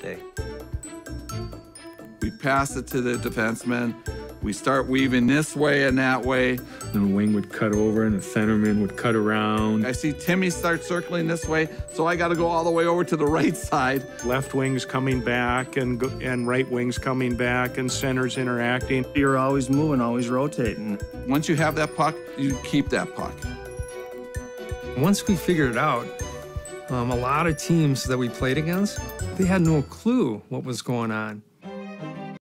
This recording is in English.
day. We pass it to the defenseman. We start weaving this way and that way. Then the wing would cut over and the centerman would cut around. I see Timmy start circling this way, so I got to go all the way over to the right side. Left wing's coming back and right wing's coming back and center's interacting. You're always moving, always rotating. Once you have that puck, you keep that puck. Once we figured it out, a lot of teams that we played against, they had no clue what was going on.